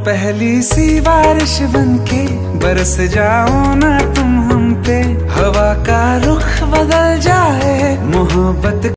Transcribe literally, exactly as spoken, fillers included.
पहली सी बारिश बनके बरस जाओ ना तुम हम पे, हवा का रुख बदल जाए मोहब्बत